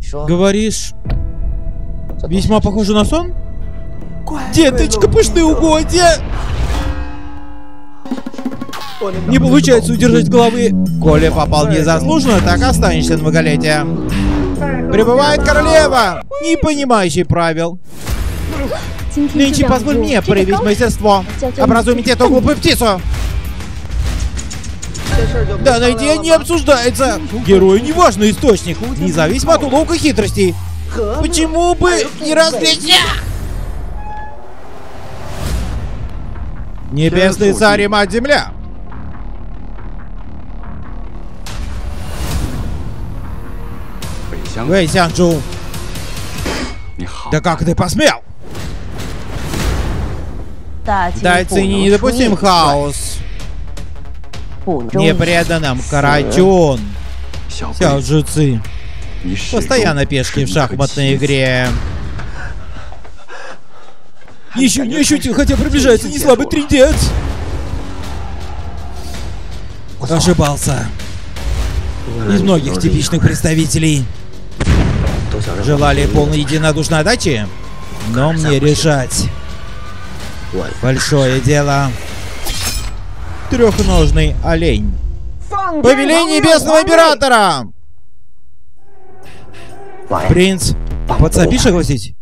Говоришь, весьма похоже на сон? Деточка, пышные угодья! Не получается удержать головы. Коли попал незаслуженно, так останешься на многолетие. Прибывает королева, не понимающий правил. Нынче позволь мне проявить мастерство. Образумить эту глупую птицу. Данная идея не обсуждается. Герой не важный источник, независимо от уловок и хитростей. Почему бы не развлечься? Небесный царь и мать земля. Вэй Сянчжу. Да как ты посмел? Тайцы недопустим хаос. Непреданным Карачун. Сяо Жуци. Постоянно пешки в шахматной игре. Еще не ощутил, хотя приближается неслабый трындец. Ошибался. Из многих типичных представителей желали полной единодушной отдачи, но мне решать. Большое дело. Трехножный олень. Повеление Небесного Императора! Принц, подсобишь огласить?